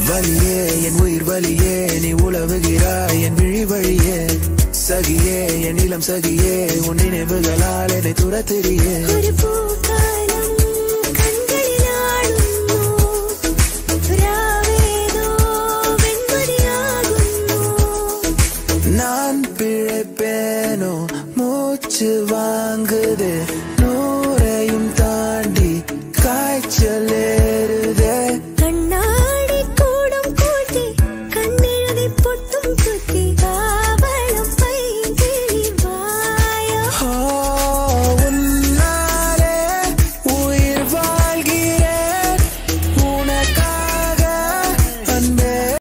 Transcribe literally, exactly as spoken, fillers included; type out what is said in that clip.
வலியே என் உயிர் வலியே நீ உலவுகிறாய் என் விழி வழியே சகியே என் இளம் சகியே உன் நினைவுகளால் என்னை துரத்திரியே நான் பிழைப்பேனோ மூச்சு வாங்குதே